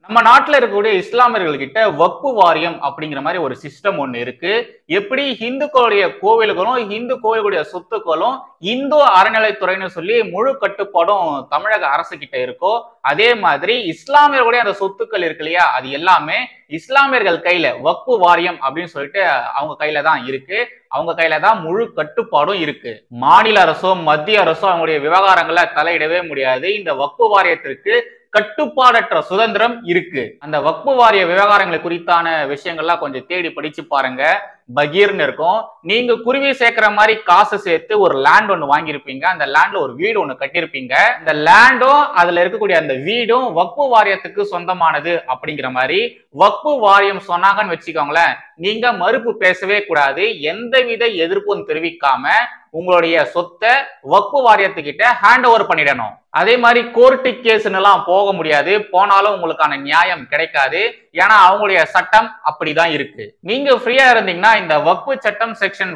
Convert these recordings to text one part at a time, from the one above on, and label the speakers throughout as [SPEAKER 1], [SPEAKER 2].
[SPEAKER 1] நம்ம நாட்டுல இருக்கக்கூடிய இஸ்லாமியர்கள் கிட்ட வக்ஃபு வாரியம் அப்படிங்கிற மாதிரி ஒரு சிஸ்டம் ஒண்ணு இருக்கு. எப்படி இந்துக்களுடைய கோவில்களும் இந்து கோவிலுடைய சொத்துக்களும் இந்து அறநிலைத்துறைன்னு சொல்லி முழு கட்டுப்பாடும் தமிழக அரசு கிட்ட இருக்கோ, அதே மாதிரி இஸ்லாமியர்களுடைய அந்த சொத்துக்கள் இருக்கு இல்லையா, அது எல்லாமே இஸ்லாமியர்கள் கையில வக்ஃபு வாரியம் அப்படின்னு சொல்லிட்டு அவங்க கையில தான் இருக்கு. அவங்க கையில தான் முழு கட்டுப்பாடும் இருக்கு. மாநில அரசோ மத்திய அரசோ அவங்களுடைய விவகாரங்களை தலையிடவே முடியாது. இந்த வக்ஃபு வாரியத்திற்கு கட்டுப்பாடற்ற சுதந்திரம் இருக்கு. அந்த வக்ஃபு வாரிய விவகாரங்களை குறித்தான விஷயங்கள்லாம் கொஞ்சம் தேடி படிச்சு பாருங்க. பகீர்னு இருக்கும். நீங்க குருவி சேர்க்கிற மாதிரி காசு சேர்த்து ஒரு லேண்ட் ஒண்ணு வாங்கியிருப்பீங்க. அந்த லேண்ட்ல ஒரு வீடு ஒண்ணு கட்டியிருப்பீங்க. இந்த லேண்டும் அதுல இருக்கக்கூடிய அந்த வீடும் வக்ஃபு வாரியத்துக்கு சொந்தமானது அப்படிங்கிற மாதிரி வக்ஃபு வாரியம் சொன்னாங்கன்னு வச்சுக்கோங்களேன், நீங்க மறுப்பு பேசவே கூடாது. எந்தவித எதிர்ப்பும் தெரிவிக்காம உங்களுடைய சொத்தை வக்ஃபு வாரியத்துக்கிட்ட ஹேண்ட் ஓவர் பண்ணிடணும். அதே மாதிரி கோர்ட்டு கேஸ்ன்னு எல்லாம் போக முடியாது. போனாலும் உங்களுக்கான நியாயம் கிடைக்காது. ஏன்னா அவங்களுடைய சட்டம் அப்படிதான் இருக்கு. நீங்க ஃப்ரீயா இருந்தீங்கன்னா இந்த வக்ஃபு சட்டம் செக்ஷன்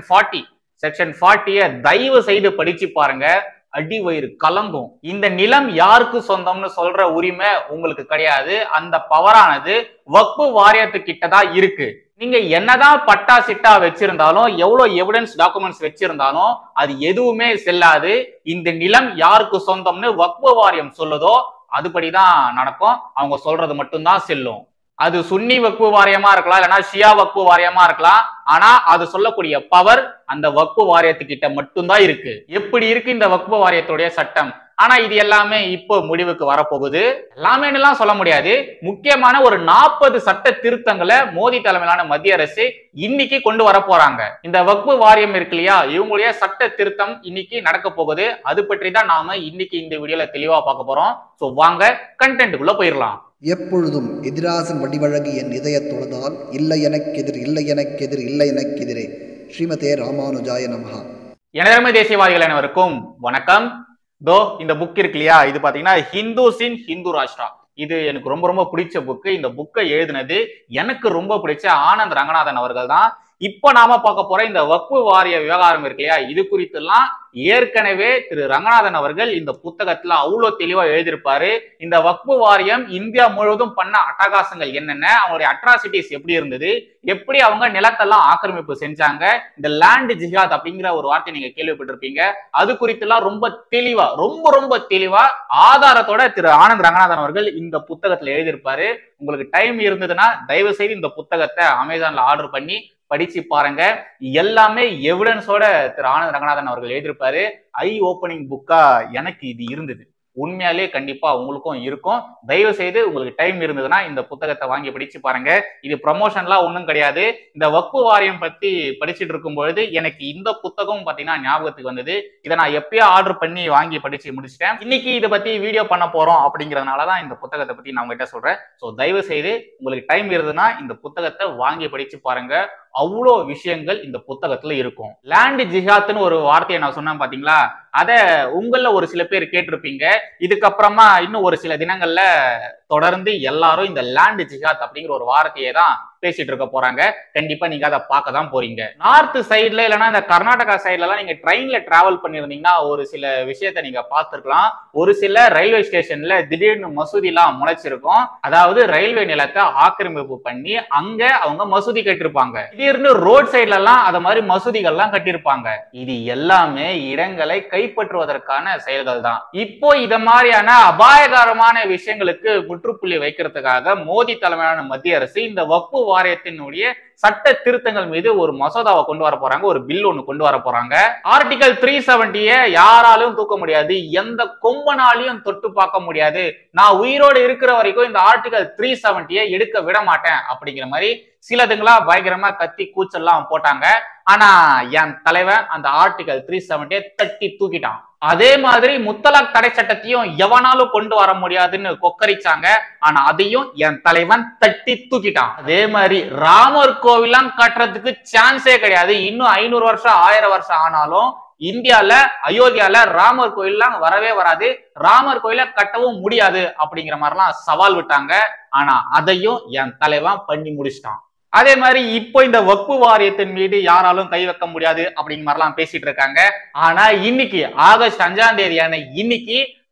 [SPEAKER 1] 40 தயவு செய்து படிச்சு பாருங்க. அடி வயிறு கலங்கும். இந்த நிலம் யாருக்கு சொந்தம்னு சொல்ற உரிமை உங்களுக்கு கிடையாது. அந்த பவரானது வக்ஃபு வாரியத்துக்கிட்ட தான் இருக்கு. நீங்க என்னதான் பட்டா சிட்டா வச்சிருந்தாலும், எவ்வளவு எவிடன்ஸ் டாக்குமெண்ட்ஸ் வச்சிருந்தாலும் அது எதுவுமே செல்லாது. இந்த நிலம் யாருக்கு சொந்தம்னு வக்ஃபு வாரியம் சொல்லுதோ அதுபடிதான் நடக்கும். அவங்க சொல்றது மட்டும்தான் செல்லும். அது சுன்னி வக்ஃபு வாரியமா இருக்கலாம், இல்லைன்னா ஷியா வக்ஃபு வாரியமா இருக்கலாம். ஆனா அது சொல்லக்கூடிய பவர் அந்த வக்ஃபு வாரியத்துக்கிட்ட மட்டும்தான் இருக்கு. எப்படி இருக்கு இந்த வக்ஃபு வாரியத்துடைய சட்டம்? ஆனா இது எல்லாமே இப்போ முடிவுக்கு வரப்போகுது. எல்லாமே எல்லாம் சொல்ல முடியாது. முக்கியமான ஒரு 40 சட்ட திருத்தங்களை மோடி தலைமையிலான மத்திய அரசு இன்னைக்கு கொண்டு வர போறாங்க. இந்த வக்ஃபு வாரியம் இருக்கு இல்லையா, இவங்களுடைய சட்ட திருத்தம் இன்னைக்கு நடக்க போகுது. அது பற்றி தான் நாம இன்னைக்கு இந்த வீடியோல தெளிவா பார்க்க போறோம். சோ வாங்க கண்டென்ட்டுக்குள்ள போயிடலாம்.
[SPEAKER 2] எப்பொழுதும் எதிராசன் வடிவழகு என் இதய தொழுதால் இல்லை எனக்கெதிர் இல்லை எனக்கெதிர் இல்லை எனக்கெதிரே. ஸ்ரீமதே ராமானுஜாய நமஹா.
[SPEAKER 1] எனதருமை தேசியவாதிகள் அனைவருக்கும் வணக்கம். இந்த புக் இருக்கு இல்லையா, இது பாத்தீங்கன்னா ஹிந்துஸ் இன் ஹிந்து ராஷ்டிரா. இது எனக்கு ரொம்ப ரொம்ப பிடிச்ச புக்கு. இந்த புக்கை எழுதினது எனக்கு ரொம்ப பிடிச்ச ஆனந்த் ரங்கநாதன் அவர்கள் தான். இப்ப நாம பார்க்க போற இந்த வக்ஃபு வாரிய விவகாரம் இருக்கு இல்லையா, இது குறித்து எல்லாம் ஏற்கனவே திரு ரங்கநாதன் அவர்கள் இந்த புத்தகத்துல அவ்வளவு தெளிவா எழுதியிருப்பாரு. இந்த வக்ஃபு வாரியம் இந்தியா முழுவதும் பண்ண அட்டகாசங்கள் என்னென்ன, அவங்களுடைய அட்ராசிட்டிஸ் எப்படி இருந்தது, எப்படி அவங்க நிலத்தெல்லாம் ஆக்கிரமிப்பு செஞ்சாங்க, இந்த லேண்ட் ஜிஹாத் அப்படிங்கிற ஒரு வார்த்தை நீங்க கேள்விப்பட்டிருப்பீங்க. அது குறித்து எல்லாம் ரொம்ப தெளிவா ரொம்ப தெளிவா ஆதாரத்தோட திரு ஆனந்த் ரங்கநாதன் அவர்கள் இந்த புத்தகத்துல எழுதியிருப்பாரு. உங்களுக்கு டைம் இருந்ததுன்னா தயவு செய்து இந்த புத்தகத்தை அமேசான்ல ஆர்டர் பண்ணி படிச்சு பாருங்க. எல்லாமே எவிடன்ஸோட திரு ஆனந்த் ரங்கநாதன் அவர்கள் எழுதியிருப்பாரு. ஐ ஓப்பனிங் புக்கா எனக்கு இது இருந்தது. உண்மையாலே கண்டிப்பா உங்களுக்கும் இருக்கும். தயவு செய்து உங்களுக்கு டைம் இருந்ததுன்னா இந்த புத்தகத்தை வாங்கி படிச்சு பாருங்க. இது ப்ரமோஷன்லாம் ஒன்றும் கிடையாது. இந்த வக்ஃபு வாரியம் பத்தி படிச்சுட்டு இருக்கும் பொழுது எனக்கு இந்த புத்தகம் பாத்தீங்கன்னா ஞாபகத்துக்கு வந்தது. இதை நான் எப்பயோ ஆர்டர் பண்ணி வாங்கி படிச்சு முடிச்சிட்டேன். இன்னைக்கு இதை பத்தி வீடியோ பண்ண போறோம் அப்படிங்கறதுனாலதான் இந்த புத்தகத்தை பத்தி நான் உங்ககிட்ட சொல்றேன். ஸோ தயவு செய்து உங்களுக்கு டைம் இருந்ததுன்னா இந்த புத்தகத்தை வாங்கி படிச்சு பாருங்க. அவ்வளோ விஷயங்கள் இந்த புத்தகத்துல இருக்கும். லேண்ட் ஜிஹாத்னு ஒரு வார்த்தையை நான் சொன்னேன் பாத்தீங்களா, அத உங்கள ஒரு சில பேர் கேட்டிருப்பீங்க. இதுக்கப்புறமா இன்னும் ஒரு சில தினங்கள்ல தொடர்ந்து எல்லாரும் இந்த லேண்ட் ஜிஹாத் அப்படிங்கிற ஒரு வார்த்தையை தான் பேசிட்டு இருக்க போறாங்க. கண்டிப்பா நீங்க அதை பார்க்க தான் போறீங்க. நார்த் சைட்ல இல்லைன்னா இந்த கர்நாடகா சைட்ல எல்லாம் நீங்க ட்ரெயின்ல டிராவல் பண்ணிருந்தீங்கன்னா ஒரு சில விஷயத்த நீங்க பார்த்திருக்கலாம். ஒரு சில ரயில்வே ஸ்டேஷன்ல திடீர்னு மசூதி எல்லாம் முளைச்சிருக்கும். அதாவது ரயில்வே நிலத்தை ஆக்கிரமிப்பு பண்ணி அங்க அவங்க மசூதி கட்டிருப்பாங்க. திடீர்னு ரோட் சைட்ல எல்லாம் அத மாதிரி மசூதிகள் எல்லாம் கட்டியிருப்பாங்க. இது எல்லாமே இடங்களை கைப்பற்றுவதற்கான செயல்கள் தான். இப்போ இத மாதிரியான அபாயகரமான விஷயங்களுக்கு முற்றுப்புள்ளி வைக்கிறதுக்காக மோடி தலைமையிலான மத்திய அரசு இந்த வக்ஃபு வாரியத்தினுடைய சட்ட திருத்தங்கள் மீது ஒரு மசோதாவை கொண்டு வர போறாங்க. ஒரு பில் ஒண்ணு கொண்டு வர போறாங்க. ஆர்டிகல் 370 யாராலும் தூக்க முடியாது, எந்த கொம்பனாலையும் தொட்டு பார்க்க முடியாது. நான் உயிரோடு இருக்கிற வரைக்கும் இந்த ஆர்டிகல் 370 எடுக்க விட மாட்டேன் அப்படிங்கிற மாதிரி சிலதுங்களா பயங்கரமா கத்தி கூச்சல்லாம் போட்டாங்க. ஆனா என் தலைவன் அந்த ஆர்டிகல் 370 தட்டி தூக்கிட்டான். அதே மாதிரி முத்தலாக் தடை சட்டத்தையும் எவனாலும் கொண்டு வர முடியாதுன்னு கொக்கரிச்சாங்க. ஆனா அதையும் என் தலைவன் தட்டி தூக்கிட்டான். அதே மாதிரி ராமர் கோவிலாம் கட்டுறதுக்கு சான்ஸே கிடையாது. இன்னும் 500 வருஷம் 1000 வருஷம் ஆனாலும் இந்தியால அயோத்தியால ராமர் கோயில்லாம் வரவே வராது. ராமர் கோயில கட்டவும் முடியாது அப்படிங்கிற மாதிரிலாம் சவால் விட்டாங்க. ஆனா அதையும் என் தலைவன் பண்ணி முடிச்சிட்டான். அதே மாதிரி இப்போ இந்த வக்ஃபு வாரியத்தின் மீது யாராலும் கை வைக்க முடியாது அப்படிங்கிற மாதிரிலாம் பேசிட்டு இருக்காங்க. ஆனா இன்னைக்கு ஆகஸ்ட் 5ஆம் தேதியான இன்னைக்கு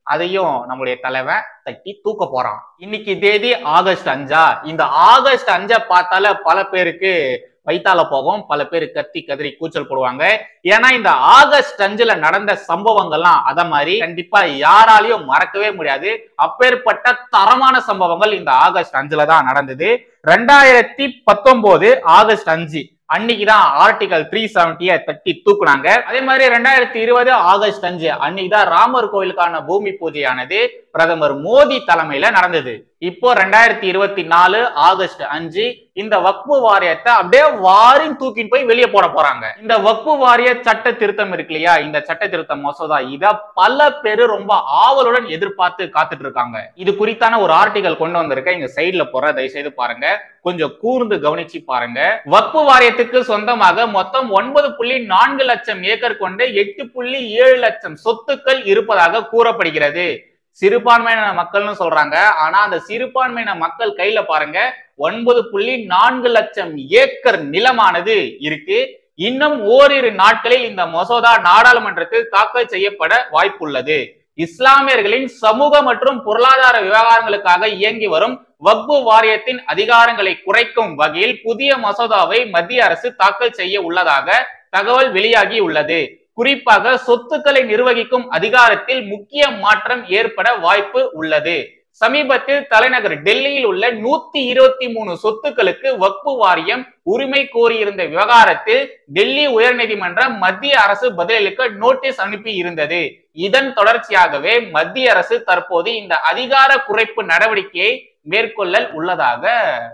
[SPEAKER 1] அதையும் நம்முடைய தலைவன் தட்டி தூக்க போறான். இன்னைக்கு தேதி ஆகஸ்ட் 5. இந்த ஆகஸ்ட் 5 பார்த்தால பல பேருக்கு வைத்தால போகும், பல பேர் கத்தி கதறி கூச்சல் போடுவாங்க. ஏன்னா இந்த ஆகஸ்ட் 5 நடந்த சம்பவங்கள்லாம் அத மாதிரி கண்டிப்பா யாராலையும் மறக்கவே முடியாது. அப்பேற்பட்ட தரமான சம்பவங்கள் இந்த ஆகஸ்ட் 5 தான் நடந்தது. 2019 ஆகஸ்ட் 5 அன்னைக்குதான் ஆர்டிகல் 370 தட்டி தூக்குனாங்க. அதே மாதிரி 2020 ஆகஸ்ட் 5 அன்னைக்குதான் ராமர் கோயிலுக்கான பூமி பூஜையானது பிரதமர் மோடி தலைமையில நடந்தது. இப்போ 2024 ஆகஸ்ட் 5 இந்த வக்ஃபு வாரியத்தை அப்படியே வாரின் தூக்கிட்டு போய் வெளியே போட போறாங்க. இந்த வக்ஃபு வாரிய சட்ட திருத்தம் இருக்கு இல்லையா, இந்த சட்ட திருத்த மசோதா இத பல பேரு ரொம்ப ஆவலுடன் எதிர்பார்த்து காத்துட்டு இருக்காங்க. இது குறித்தான ஒரு ஆர்டிகல் கொண்டு வந்திருக்க, இங்க சைட்ல போற தயவு செய்து பாருங்க, கொஞ்சம் கூர்ந்து கவனிச்சு பாருங்க. வக்ஃபு வாரியத்துக்கு சொந்தமாக மொத்தம் 9.4 லட்சம் ஏக்கர் கொண்டு 8.7 லட்சம் சொத்துக்கள் இருப்பதாக கூறப்படுகிறது. சிறுபான்மையின மக்கள்னு சொல்றாங்க, ஆனா அந்த சிறுபான்மையின மக்கள் கையில பாருங்க 9.4 லட்சம் ஏக்கர் நிலமானது இருக்கு. இன்னும் ஓரிரு நாட்களில் இந்த மசோதா நாடாளுமன்றத்தில் தாக்கல் செய்யப்பட வாய்ப்புள்ளது. இஸ்லாமியர்களின் சமூக மற்றும் பொருளாதார விவகாரங்களுக்காக இயங்கி வரும் வக்ஃபு வாரியத்தின் அதிகாரங்களை குறைக்கும் வகையில் புதிய மசோதாவை மத்திய அரசு தாக்கல் செய்ய உள்ளதாக தகவல் வெளியாகி உள்ளது. குறிப்பாக சொத்துக்களை நிர்வகிக்கும் அதிகாரத்தில் முக்கிய மாற்றம் ஏற்பட வாய்ப்பு உள்ளது. சமீபத்தில் தலைநகர் டெல்லியில் உள்ள 123 சொத்துக்களுக்கு வக்ஃபு வாரியம் உரிமை கோரியிருந்த விவகாரத்தில் டெல்லி உயர்நீதிமன்றம் மத்திய அரசு பதிலளிக்க நோட்டீஸ் அனுப்பி இருந்தது. இதன் தொடர்ச்சியாகவே மத்திய அரசு தற்போது இந்த அதிகார குறைப்பு நடவடிக்கையை மேற்கொள்ள உள்ளதாக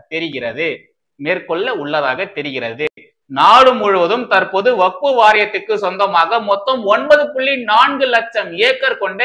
[SPEAKER 1] தெரிகிறது. நாடு முழுவதும் தற்போது வக்ஃபு வாரியத்துக்கு சொந்தமாக மொத்தம் 9.4 லட்சம் ஏக்கர் கொண்ட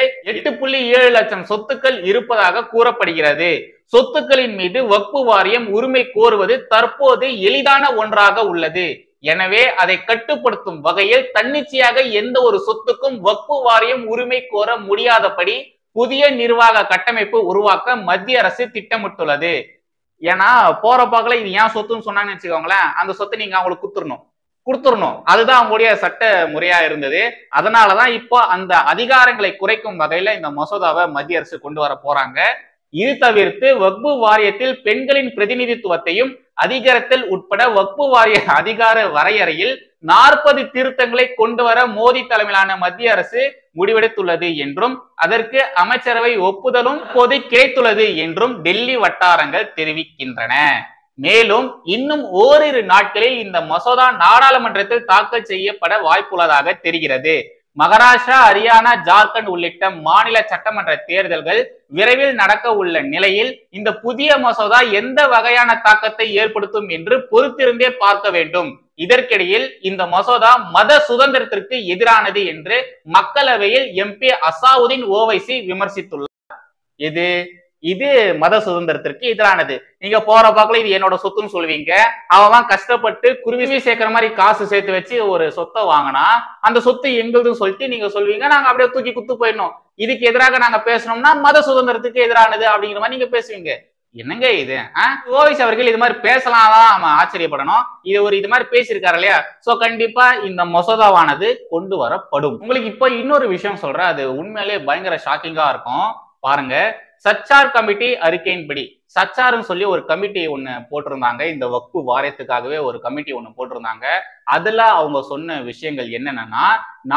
[SPEAKER 1] 8.7 லட்சம் சொத்துக்கள் இருப்பதாக கூறப்படுகிறது. சொத்துக்களின் மீது வக்ஃபு வாரியம் உரிமை கோருவது தற்போது எளிதான ஒன்றாக உள்ளது. எனவே அதை கட்டுப்படுத்தும் வகையில் தன்னிச்சையாக எந்த ஒரு சொத்துக்கும் வக்ஃபு வாரியம் உரிமை கோர முடியாதபடி புதிய நிர்வாக கட்டமைப்பு உருவாக்க மத்திய அரசு திட்டமிட்டுள்ளது. ஏன்னா போற பாக்கல இது ஏன் சொத்துன்னு சொன்னாங்கன்னு வச்சுக்கோங்களேன், அந்த சொத்தை நீங்க அவங்களுக்கு கொடுத்துடணும். அதுதான் அவங்களுடைய சட்ட முறையா இருந்தது. அதனாலதான் இப்போ அந்த அதிகாரங்களை குறைக்கும் வகையில இந்த மசோதாவை மத்திய அரசு கொண்டு வர போறாங்க. இது தவிர்த்து வக்ஃபு வாரியத்தில் பெண்களின் பிரதிநிதித்துவத்தையும் அதிகாரத்தில் உட்பட வக்ஃபு வாரிய அதிகார வரையறையில் 40 திருத்தங்களை கொண்டு வர மோடி தலைமையிலான மத்திய அரசு முடிவெடுத்துள்ளது என்றும் அதற்கு அமைச்சரவை ஒப்புதலும் இப்போது கிடைத்துள்ளது என்றும் டெல்லி வட்டாரங்கள் தெரிவிக்கின்றன. மேலும் இன்னும் ஓரிரு நாட்களில் இந்த மசோதா நாடாளுமன்றத்தில் தாக்கல் செய்யப்பட வாய்ப்புள்ளதாக தெரிகிறது. மகாராஷ்டிரா, ஹரியானா, ஜார்க்கண்ட் உள்ளிட்ட மாநில சட்டமன்ற தேர்தல்கள் விரைவில் நடக்க உள்ள நிலையில் இந்த புதிய மசோதா எந்த வகையான தாக்கத்தை ஏற்படுத்தும் என்று பொறுத்திருந்தே பார்க்க வேண்டும். இதற்கிடையில் இந்த மசோதா மத சுதந்திரத்திற்கு எதிரானது என்று மக்களவையில் MP அசாவுதீன் ஓவைசி விமர்சித்துள்ளார். இது மத சுதந்திரத்திற்கு எதிரானது. நீங்க போற பாக்கல இது என்னோட சொத்துன்னு சொல்லுவீங்க. அவன் கஷ்டப்பட்டு குருவி சேர்க்கிற மாதிரி காசு சேர்த்து வச்சு ஒரு சொத்தை வாங்கினா அந்த சொத்து எங்களுதுன்னு சொல்லிட்டு நீங்க சொல்லுவீங்க, நாங்க அப்படியே தூக்கி குத்து போயிடணும். இதுக்கு எதிராக நாங்க பேசணும்னா மத சுதந்திரத்துக்கு எதிரானது அப்படிங்கிற மாதிரி நீங்க பேசுவீங்க. என்னங்க இது? ஓவைசி அவர்கள் இது மாதிரி பேசலாம், அவன் ஆச்சரியப்படணும். இது மாதிரி பேசியிருக்காரு இல்லையா? சோ கண்டிப்பா இந்த மசோதாவானது கொண்டு வரப்படும். உங்களுக்கு இப்போ இன்னொரு விஷயம் சொல்றேன், அது உண்மையிலே பயங்கர ஷாக்கிங்கா இருக்கும். பாருங்க, சச்சார் கமிட்டி அறிக்கையின்படி, சச்சார்னு சொல்லி ஒரு கமிட்டி ஒண்ணு போட்டிருந்தாங்க. இந்த வக்ஃபு வாரியத்துக்காகவே ஒரு கமிட்டி ஒண்ணு போட்டிருந்தாங்க. அதுல அவங்க சொன்ன விஷயங்கள் என்னன்னா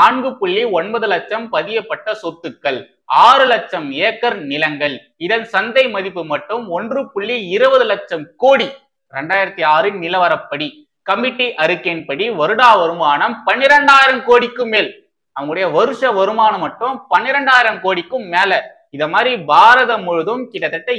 [SPEAKER 1] 4.9 லட்சம் பதியப்பட்ட சொத்துக்கள், 6 லட்சம் ஏக்கர் நிலங்கள், இதன் சந்தை மதிப்பு மட்டும் 1.20 லட்சம் கோடி. 2006 நிலவரப்படி கமிட்டி அறிக்கையின்படி வருடா வருமானம் 12,000 கோடிக்கு மேல். அவங்களுடைய வருஷ வருமானம் மட்டும் 12,000 கோடிக்கும் மேல. இத மாதிரி பாரதம் முழுதும் கிட்டத்தட்ட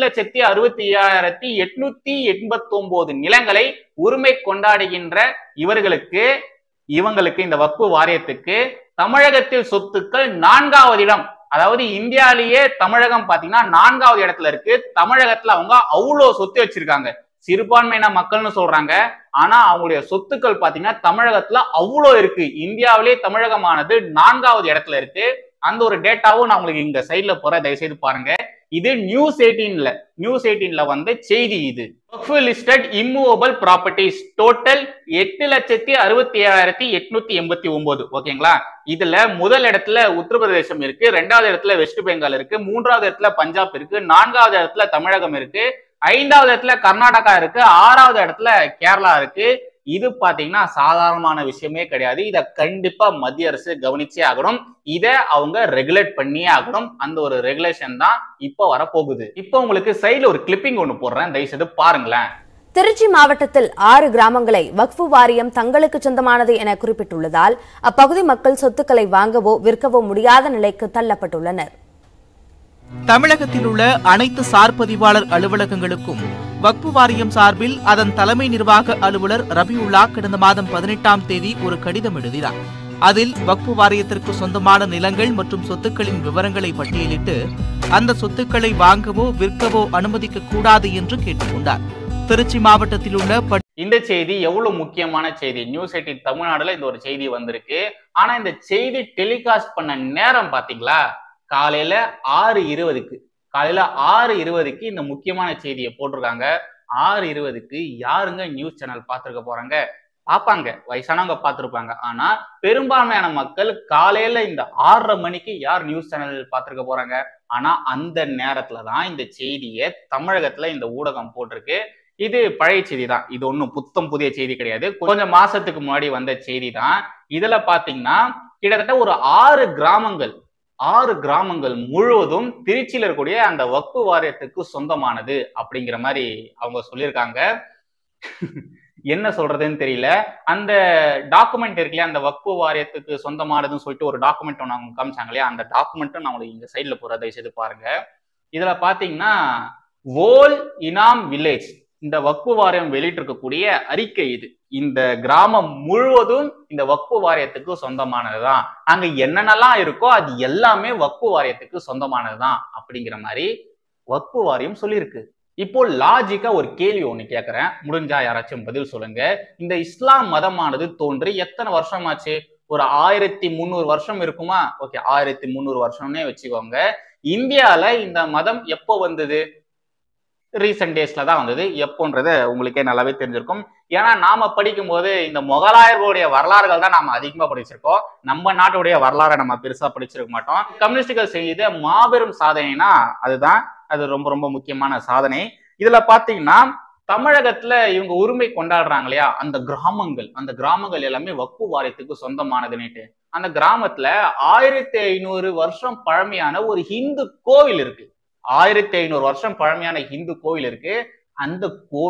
[SPEAKER 1] 8,65,889 நிலங்களை உரிமை கொண்டாடுகின்ற இவங்களுக்கு இந்த வக்ஃபு வாரியத்துக்கு தமிழகத்தில் சொத்துக்கள் 4வது இடம். அதாவது இந்தியாலேயே தமிழகம் பாத்தீங்கன்னா 4வது இடத்துல இருக்கு. தமிழகத்துல அவங்க அவ்வளவு சொத்து வச்சிருக்காங்க. சிறுபான்மையின மக்கள்னு சொல்றாங்க, ஆனா அவங்களுடைய சொத்துக்கள் பாத்தீங்கன்னா தமிழகத்துல அவ்வளோ இருக்கு. இந்தியாவிலே தமிழகமானது 4வது இடத்துல இருக்கு. அந்த ஒரு டேட்டாவும் நான் உங்களுக்கு இங்க சைட்ல போற தயவு செய்து பாருங்க. இது நியூஸ் 18ல வந்த செய்தி. இது Waqf listed immovable properties total 8,67,889. ஓகேங்களா? இதுல முதல் இடத்துல உத்தரப்பிரதேசம் இருக்கு, 2வது இடத்துல வெஸ்ட் பெங்கால் இருக்கு, 3வது இடத்துல பஞ்சாப் இருக்கு, 4வது இடத்துல தமிழகம் இருக்கு, 5வது இடத்துல கர்நாடகா இருக்கு, 6வது இடத்துல கேரளா இருக்கு. இது பாத்தீங்கன்னா சாதாரணமான விஷயமே கிடையாது. இத கண்டிப்பா மத்திய அரசு கவனிச்சே ஆகணும். இத அவங்க ரெகுலேட் பண்ணியே ஆகணும். அந்த ஒரு ரெகுலேஷன் தான் இப்ப வரப்போகுது. இப்ப உங்களுக்கு சைடுல ஒரு கிளிப்பிங் ஒண்ணு போடுறேன், தயவு செய்து பாருங்களேன்.
[SPEAKER 3] திருச்சி மாவட்டத்தில் 6 கிராமங்களை வக்ஃப் வாரியம் தங்களுக்கு சொந்தமானது என குறிப்பிட்டுள்ளதால் அப்பகுதி மக்கள் சொத்துக்களை வாங்கவோ விற்கவோ முடியாத நிலைக்கு தள்ளப்பட்டுள்ளனர்.
[SPEAKER 4] தமிழகத்தில் உள்ள அனைத்து சார் பதிவாளர் அலுவலகங்களுக்கும் வக்ஃப் வாரியம் சார்பில் அதன் தலைமை நிர்வாக அலுவலர் ரபியுல்லா கடந்த மாதம் 18ஆம் தேதி ஒரு கடிதம் எழுதினார். அதில் வக்ஃப் வாரியத்திற்கு சொந்தமான நிலங்கள் மற்றும் சொத்துக்களின் விவரங்களை பட்டியலிட்டு அந்த சொத்துக்களை வாங்கவோ விற்கவோ அனுமதிக்க கூடாது என்று கேட்டுக்கொண்டார். திருச்சி மாவட்டத்தில் உள்ள
[SPEAKER 1] இந்த செய்தி எவ்வளவு முக்கியமான செய்தி. நியூஸ் 18 தமிழ்நாடுல இந்த ஒரு செய்தி வந்திருக்கு. ஆனா இந்த செய்தி டெலிகாஸ்ட் பண்ண நேரம் பாத்தீங்களா, காலையில 6:20க்கு இந்த முக்கியமான செய்தியை போட்டிருக்காங்க. 6:20க்கு யாருங்க நியூஸ் சேனல் பார்த்திருக்க போறாங்க? பார்ப்பாங்க, வயசானவங்க பார்த்திருப்பாங்க. ஆனா பெரும்பான்மையான மக்கள் காலையில இந்த 6:30 மணிக்கு யார் நியூஸ் சேனல் பார்த்திருக்க போறாங்க? ஆனா அந்த நேரத்துலதான் இந்த செய்தியை தமிழகத்துல இந்த ஊடகம் போட்டிருக்கு. இது பழைய செய்தி தான், இது ஒன்றும் புத்தம் புதிய செய்தி கிடையாது. கொஞ்சம் மாசத்துக்கு முன்னாடி வந்த செய்தி தான். இதுல பாத்தீங்கன்னா கிட்டத்தட்ட ஒரு 6 கிராமங்கள் முழுவதும் திருச்சியில இருக்கக்கூடிய அந்த வக்ஃப் வாரியத்துக்கு சொந்தமானது அப்படிங்கிற மாதிரி அவங்க சொல்லியிருக்காங்க. என்ன சொல்றதுன்னு தெரியல. அந்த டாக்குமெண்ட் இருக்குல்லையா, அந்த வக்ஃப் வாரியத்துக்கு சொந்தமானதுன்னு சொல்லிட்டு ஒரு டாக்குமெண்ட் ஒன்று அவங்க காமிச்சாங்க இல்லையா, அந்த டாக்குமெண்ட்டும் நான் உங்களுக்கு இந்த சைட்ல போற தயவு செய்து பாருங்க. இதுல பாத்தீங்கன்னா வோல் இனாம் வில்லேஜ், இந்த வக்ஃப் வாரியம் வெளியிட்டு இருக்கக்கூடிய அறிக்கை இது. இந்த கிராமம் முழுவதும் இந்த வக்ஃப் வாரியத்துக்கு சொந்தமானதுதான், அங்க என்னென்னலாம் இருக்கோ அது எல்லாமே வக்ஃப் வாரியத்துக்கு சொந்தமானதுதான் அப்படிங்கிற மாதிரி வக்ஃப் வாரியம் சொல்லியிருக்கு. இப்போ லாஜிக்கா ஒரு கேள்வி ஒண்ணு கேட்கிறேன், முடிஞ்சா யாராச்சும் பதில் சொல்லுங்க. இந்த இஸ்லாம் மதமானது தோன்றி எத்தனை வருஷமாச்சு? ஒரு 1300 வருஷம் இருக்குமா? ஓகே, 1300 வருஷம்னே வச்சுக்கோங்க. இந்தியால இந்த மதம் எப்போ வந்தது? ரீசெண்ட் டேஸ்ல தான் வந்தது. எப்போன்றத உங்களுக்கே நல்லாவே தெரிஞ்சிருக்கும். ஏன்னா நாம படிக்கும் போது இந்த முகலாயர்களுடைய வரலாறுகள் தான் நாம அதிகமா படிச்சிருக்கோம். நம்ம நாட்டுடைய வரலாறை நம்ம பெருசா படிச்சிருக்க மாட்டோம். கம்யூனிஸ்டுகள் செய்த மாபெரும் சாதனைனா அதுதான், அது ரொம்ப ரொம்ப முக்கியமான சாதனை. இதுல பாத்தீங்கன்னா தமிழகத்துல இவங்க உரிமை கொண்டாடுறாங்க இல்லையா, அந்த கிராமங்கள் எல்லாமே வக்ஃப் வாரியத்துக்கு சொந்தமானதுன்னுட்டு. அந்த கிராமத்துல 1500 வருஷம் பழமையான ஒரு ஹிந்து கோவில் இருக்கு. 1500 வருஷம் பழமையான ஹிந்து கோவில் இருக்கு. அந்த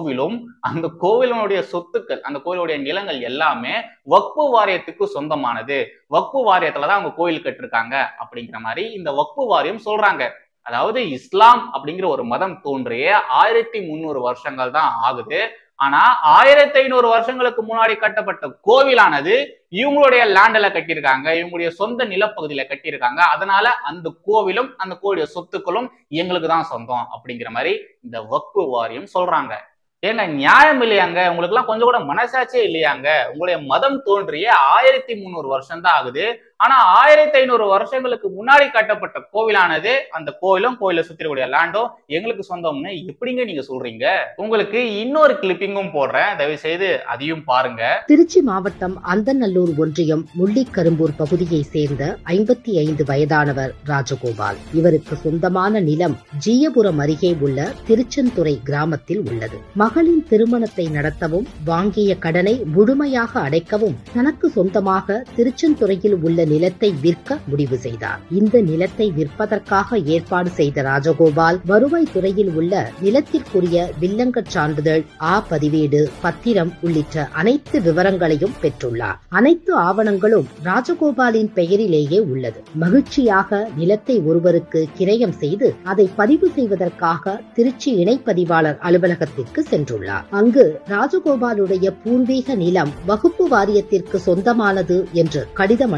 [SPEAKER 1] கோவிலுடைய சொத்துக்கள், அந்த கோவிலுடைய நிலங்கள் எல்லாமே வக்ஃப் வாரியத்துக்கு சொந்தமானது. வக்ஃப் வாரியத்துலதான் அவங்க கோயில் கட்டிருக்காங்க அப்படிங்கிற மாதிரி இந்த வக்ஃப் வாரியம் சொல்றாங்க. அதாவது இஸ்லாம் அப்படிங்கிற ஒரு மதம் தோன்றிய 1300 வருஷங்கள் தான் ஆகுது. ஆனா 1500 வருஷங்களுக்கு முன்னாடி கட்டப்பட்ட கோவிலானது இவங்களுடைய லேண்ட்ல கட்டியிருக்காங்க, இவங்களுடைய சொந்த நிலப்பகுதியில கட்டியிருக்காங்க. அதனால அந்த கோவிலும் அந்த கோவிலுடைய சொத்துக்களும் எங்களுக்கு தான் சொந்தம் அப்படிங்கிற மாதிரி இந்த வக்ஃப் வாரியம் சொல்றாங்க. ஏங்க நியாயம் இல்லையாங்க? உங்களுக்கு எல்லாம் கொஞ்சம் கூட மனசாட்சியே இல்லையாங்க? உங்களுடைய மதம் தோன்றிய 1300 வருஷம் தான் ஆகுது. ஆனா 1500 வருஷங்களுக்கு முன்னாடி கட்டப்பட்ட கோவிலானது, அந்த கோவிலும் கோயிலை சுத்திரக்கூடிய லேண்டும் எங்களுக்கு சொந்தம்னு எப்படிங்க நீங்க சொல்றீங்க? உங்களுக்கு இன்னொரு கிளிப்பிங்கும் போடுறேன், தயவு செய்து அதையும் பாருங்க.
[SPEAKER 5] திருச்சி மாவட்டம் அந்தநல்லூர் ஒன்றியம் முள்ளிக்கரும்பூர் பகுதியை சேர்ந்த 55 வயதானவர் ராஜகோபால். இவருக்கு சொந்தமான நிலம் ஜீயபுரம் அருகே உள்ள திருச்செந்துறை கிராமத்தில் உள்ளது. மகளின் திருமணத்தை நடத்தவும் வாங்கிய கடனை முழுமையாக அடைக்கவும் தனக்கு சொந்தமாக திருச்செந்துறையில் உள்ள நிலத்தை விற்க முடிவு செய்தார். இந்த நிலத்தை விற்பதற்காக ஏற்பாடு செய்த ராஜகோபால் வருவாய் துறையில் உள்ள நிலத்திற்குரிய வில்லங்கச் சான்றிதழ், பதிவேடு, பத்திரம் உள்ளிட்ட அனைத்து விவரங்களையும் பெற்றுள்ளார். அனைத்து ஆவணங்களும் ராஜகோபாலின் பெயரிலேயே உள்ளது. மகிழ்ச்சியாக நிலத்தை ஒருவருக்கு கிரயம் செய்து அதை பதிவு செய்வதற்காக திருச்சி இணைப்பதிவாளர் அலுவலகத்திற்கு சென்றுள்ளார். அங்கு ராஜகோபாலுடைய பூர்வீக நிலம் வகுப்பு வாரியத்திற்கு சொந்தமானது என்று கடிதம் அனுப்பப்பட்டு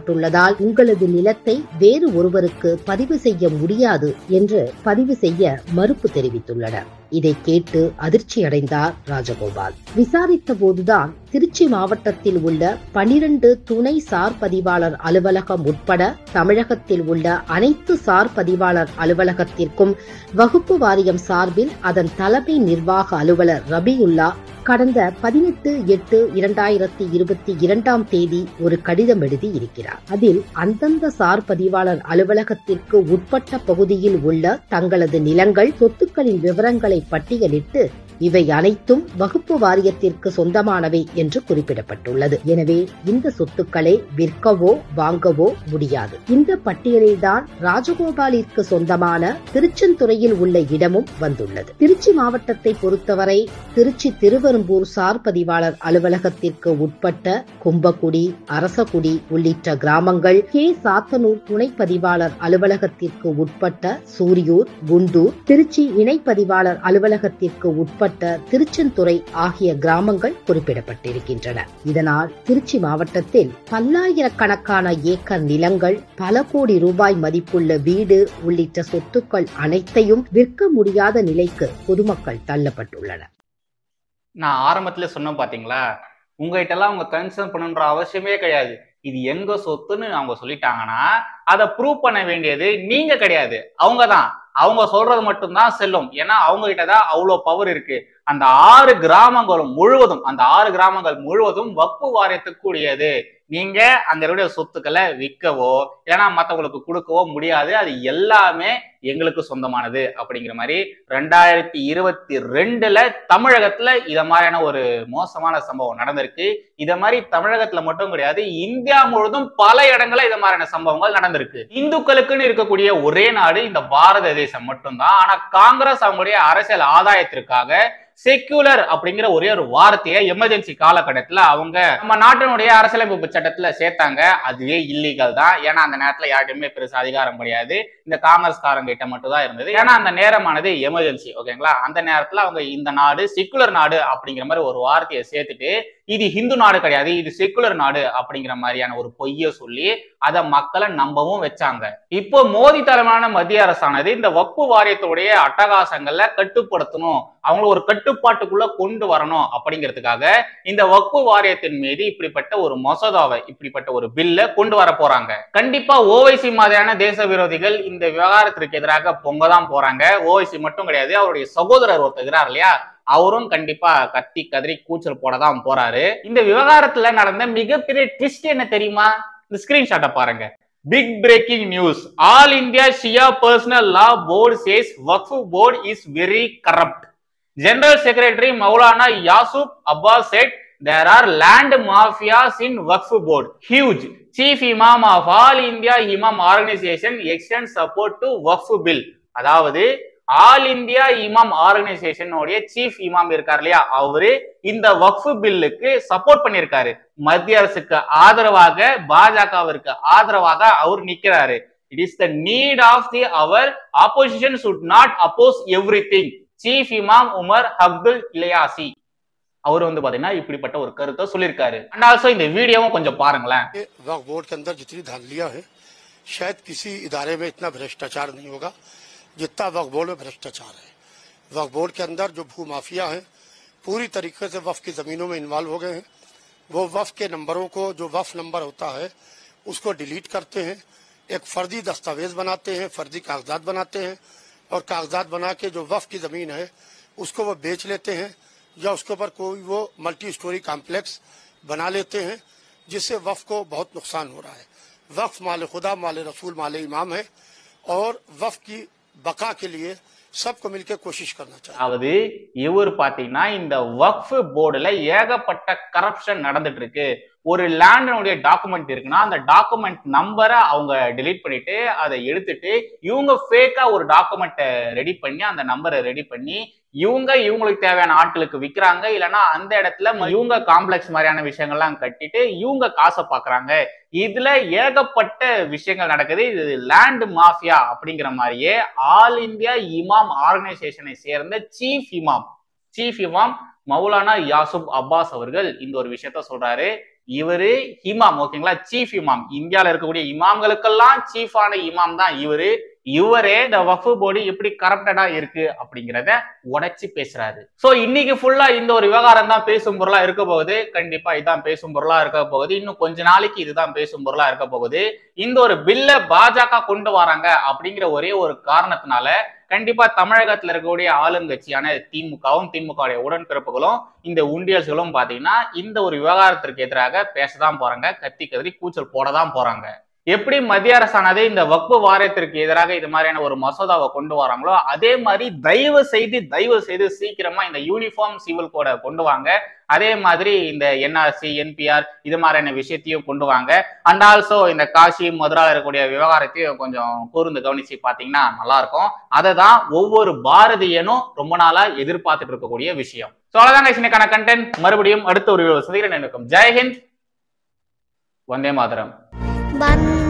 [SPEAKER 5] செய்யப்பட்டுள்ளதால் உங்களது நிலத்தை வேறு ஒருவருக்கு பதிவு செய்ய முடியாது என்று பதிவு செய்ய மறுப்பு தெரிவித்துள்ளனர். இதை கேட்டு அதிர்ச்சியடைந்தார் ராஜகோபால். விசாரித்த போதுதான் திருச்சி மாவட்டத்தில் உள்ள 12 துணை சார் பதிவாளர் அலுவலகம் உட்பட தமிழகத்தில் உள்ள அனைத்து சார் பதிவாளர் அலுவலகத்திற்கும் வகுப்பு வாரியம் சார்பில் அதன் தலைமை நிர்வாக அலுவலர் ரபியுல்லா கடந்த 18/8/2022 ஒரு கடிதம் எழுதி இருக்கிறார். அதில் அந்தந்த சார் பதிவாளர் அலுவலகத்திற்கு உட்பட்ட பகுதியில் உள்ள தங்களது நிலங்கள், சொத்துக்களின் விவரங்களை பட்டியலிட்டு இவை அனைத்தும் வகுப்பு வாரியத்திற்கு சொந்தமானவை என்று குறிப்பிடப்பட்டுள்ளது. எனவே இந்த சொத்துக்களை விற்கவோ வாங்கவோ முடியாது. இந்த பட்டியலில்தான் ராஜகோபாலிற்கு சொந்தமான திருச்செந்துறையில் உள்ள இடமும் வந்துள்ளது. திருச்சி மாவட்டத்தை பொறுத்தவரை திருச்சி திருவெரும்பூர் சார் பதிவாளர் அலுவலகத்திற்கு உட்பட்ட கும்பக்குடி, அரசகுடி உள்ளிட்ட கிராமங்கள், கே சாத்தனூர் துணை பதிவாளர் அலுவலகத்திற்கு உட்பட்ட சூரியூர், குண்டூர், திருச்சி இணை பதிவாளர் அலுவலகத்திற்கு உட்பட்ட திருச்செந்துறை ஆகிய கிராமங்கள் குறிப்பிடப்பட்டிருக்கின்றன. இதனால் திருச்சி மாவட்டத்தில் பல்லாயிரக்கணக்கான ஏக்கர் நிலங்கள், பல கோடி ரூபாய் மதிப்புள்ள வீடு உள்ளிட்ட சொத்துக்கள் அனைத்தையும் விற்க முடியாத நிலைக்கு பொதுமக்கள் தள்ளப்பட்டுள்ளனர்.
[SPEAKER 1] நான் ஆரம்பத்துல சொன்னேன் பாத்தீங்களா, உங்ககிட்ட எல்லாம் அவங்க கன்சர்ன் பண்ணுன்ற அவசியமே கிடையாது. இது எங்க சொத்துன்னு அவங்க சொல்லிட்டாங்கன்னா அதை ப்ரூவ் பண்ண வேண்டியது நீங்க கிடையாது, அவங்கதான். அவங்க சொல்றது மட்டும்தான் செல்லும். ஏன்னா அவங்க கிட்டதான் அவ்வளவு பவர் இருக்கு. அந்த 6 கிராமங்களும் முழுவதும், அந்த 6 கிராமங்கள் முழுவதும் வக்ஃபு வாரியத்துக்கு கூடியது. நீங்க அங்க சொத்துக்களை விற்கவோ இல்லைன்னா மற்றவங்களுக்கு கொடுக்கவோ முடியாது. அது எல்லாமே எங்களுக்கு சொந்தமானது அப்படிங்கிற மாதிரி 2022 தமிழகத்துல இத மாதிரியான ஒரு மோசமான சம்பவம் நடந்திருக்கு. இத மாதிரி தமிழகத்துல மட்டும் கிடையாது, இந்தியா முழுவதும் பல இடங்கள்ல இத மாதிரியான சம்பவங்கள் நடந்திருக்கு. இந்துக்களுக்குன்னு இருக்கக்கூடிய ஒரே நாடு இந்த பாரத தேசம் மட்டும்தான். ஆனா காங்கிரஸ் அவங்களுடைய அரசியல் ஆதாயத்திற்காக செக்யூலர் அப்படிங்கிற ஒரே ஒரு வார்த்தையை எமர்ஜென்சி காலகட்டத்துல அவங்க நம்ம நாட்டினுடைய அரசியலமைப்பு சட்டத்துல சேர்த்தாங்க. அதுவே இல்லீகல் தான். ஏன்னா அந்த நேரத்துல யார்கிட்டயுமே பெருசா அதிகாரம் கிடையாது, இந்த காங்கிரஸ்காரங்க கிட்ட மட்டும் தான் இருந்தது. ஏன்னா அந்த நேரமானது எமர்ஜென்சி, ஓகேங்களா. அந்த நேரத்துல அவங்க இந்த நாடு செக்குலர் நாடு அப்படிங்கிற மாதிரி ஒரு வார்த்தையை சேர்த்துட்டு இது ஹிந்து நாடு கிடையாது, இது செக்குலர் நாடு அப்படிங்கிற மாதிரியான ஒரு பொய்ய சொல்லி அதை மக்களை நம்பவும் வச்சாங்க. இப்போ மோடி தலைமையான மத்திய அரசானது இந்த வக்ஃபு வாரியத்துடைய அட்டகாசங்களை கட்டுப்படுத்தணும், அவங்கள ஒரு கட்டுப்பாட்டுக்குள்ள கொண்டு வரணும் அப்படிங்கிறதுக்காக இந்த வக்ஃபு வாரியத்தின் மீது இப்படிப்பட்ட ஒரு மசோதாவை, இப்படிப்பட்ட ஒரு பில்ல கொண்டு வர போறாங்க. கண்டிப்பா ஓவைசி மாதிரியான தேச விரோதிகள் இந்த விவகாரத்திற்கு எதிராக பொங்கதான் போறாங்க. ஓவைசி மட்டும் கிடையாது, அவருடைய சகோதரர் ஒருத்தர் இருக்கிறார் இல்லையா, அவரும் கண்டிப்பா கத்தி கதறி கூச்சல் போடதான் போறாரு. இந்த விவகாரத்துல நடந்த மிகப்பெரிய ட்விஸ்ட் என்ன தெரியுமா? இந்த ஸ்கிரீன்ஷாட்டை பாருங்க. Big breaking news. All India Shia personal law board says Waqf board is very corrupt. General Secretary Maulana Yusuf Abbas said there are land mafias in Waqf Board. Huge. Chief Imam of All India Imam Organization extends support to Waqf Bill. அதாவது all India imam organisation chief imam இருக்கார் இல்லையா, அவரு இந்த வக்ஃப் பில்லுக்கு support பண்ணிருக்காரு. மத்திய அரசுக்கு ஆதரவாக, பாஜகவிற்கு ஆதரவாக அவர் நிக்கிறாரு. It is the need of the our opposition should not oppose everything. Chief imam Umar Abdul Ilyasi அவர் பாத்தீங்கன்னா இப்படிப்பட்ட ஒரு கருத்தை சொல்லியிருக்காரு. அண்ட் ஆல்சோ இந்த வீடியோவும் கொஞ்சம் பாருங்களேன்.
[SPEAKER 6] वक्फ बोर्ड के अंदर जितनी धांधलियां हैं, शायद किसी इदारे में इतना भ्रष्टाचार नहीं होगा जितना वक्फ बोर्ड में भ्रष्टाचार है। वक्फ बोर्ड के अंदर जो भू माफिया हैं पूरी तरीके से वक्फ की जमीनों में इन्वॉल्व हो गए हैं। वो वक्फ के नंबरों को, जो वक्फ नंबर होता है उसको डिलीट करते हैं, एक फर्जी दस्तावेज बनाते हैं, फर्जी कागजात बनाते हैं और कागजात बना के जो वक्फ की जमीन है उसको वो बेच लेते हैं या उसके ऊपर कोई वो मल्टी स्टोरी कॉम्प्लेक्स बना लेते हैं, जिससे वक्फ को बहुत नुकसान हो रहा है। वक्फ माले खुदा, माले रसूल, माले इमाम है और वक्फ की बका के लिए सबको मिलकर कोशिश करना चाहिए.
[SPEAKER 1] அதாவது இவர் பாத்தீங்கன்னா இந்த வக்ஃப் போர்டுல ஏகப்பட்ட கரப்ஷன் நடந்துட்டு இருக்கு. ஒரு லேண்டனுடைய டாக்குமெண்ட் இருக்குன்னா அந்த டாக்குமெண்ட் நம்பரை அவங்க டெலீட் பண்ணிட்டு அதை எடுத்துட்டு இவங்க ஃபேக்கா ஒரு டாக்குமெண்ட்டை ரெடி பண்ணி அந்த நம்பரை ரெடி பண்ணி இவங்களுக்கு தேவையான ஆட்களுக்கு விற்கிறாங்க. இல்லைன்னா அந்த இடத்துல இவங்க காம்ப்ளெக்ஸ் மாதிரியான விஷயங்கள்லாம் கட்டிட்டு இவங்க காசை பாக்குறாங்க. இதுல ஏகப்பட்ட விஷயங்கள் நடக்குது. இது லேண்ட் மாஃபியா அப்படிங்கிற மாதிரியே ஆல் இந்தியா இமாம் ஆர்கனைசேஷனை சேர்ந்த சீஃப் இமாம் மௌலானா யாசுப் அப்பாஸ் அவர்கள் இந்த ஒரு விஷயத்த சொல்றாரு. இவரு இமாம், ஓகேங்களா, சீஃப் இமாம். இந்தியால இருக்கக்கூடிய இமாம்களுக்கெல்லாம் சீஃபான இமாம் தான் இவரே இந்த வக்ஃப் போர்டு எப்படி கரப்டடா இருக்கு அப்படிங்கிறத உடைச்சு பேசுறாரு. சோ இன்னைக்கு ஃபுல்லா இந்த ஒரு விவகாரம் தான் பேசும் பொருளா இருக்க போகுது. கண்டிப்பா இதுதான் பேசும் பொருளா இருக்க போகுது. இன்னும் கொஞ்ச நாளைக்கு இதுதான் பேசும் பொருளா இருக்க போகுது. இந்த ஒரு பில்ல பாஜக கொண்டு வராங்க அப்படிங்கிற ஒரே ஒரு காரணத்தினால கண்டிப்பா தமிழகத்துல இருக்கக்கூடிய ஆளுங்கட்சியான திமுகவும் திமுகவுடைய உடன்பிறப்புகளும் இந்த உண்டியல்களும் பாத்தீங்கன்னா இந்த ஒரு விவகாரத்திற்கு எதிராக பேசதான் போறாங்க, கத்தி கதறி கூச்சல் போடதான் போறாங்க. எப்படி மத்திய அரசானது இந்த வக்ஃப் வாரியத்திற்கு எதிராக இது மாதிரியான ஒரு மசோதாவை கொண்டு வராங்களோ அதே மாதிரி தயவு செய்து சீக்கிரமா இந்த யூனிஃபார்ம் சிவில் கோட கொண்டு வாங்க. அதே மாதிரி இந்த என்ஆர்சி, என்பிஆர் இது மாதிரியான விஷயத்தையும் கொண்டு வாங்க. அண்ட் ஆல்சோ இந்த காஷி மதுரா இருக்கக்கூடிய விவகாரத்தையும் கொஞ்சம் கூர்ந்து கவனிச்சு பாத்தீங்கன்னா நல்லா இருக்கும். அதை தான் ஒவ்வொரு பாரதியனும் ரொம்ப நாளா எதிர்பார்த்துட்டு இருக்கக்கூடிய விஷயம். சோ அவ்வளவுதான் இன்னைக்கான கண்டென்ட். மறுபடியும் அடுத்த ஒரு வீடியோ சந்திக்கிறேன். ஜெய்ஹிந்த், வந்தே மாதரம்.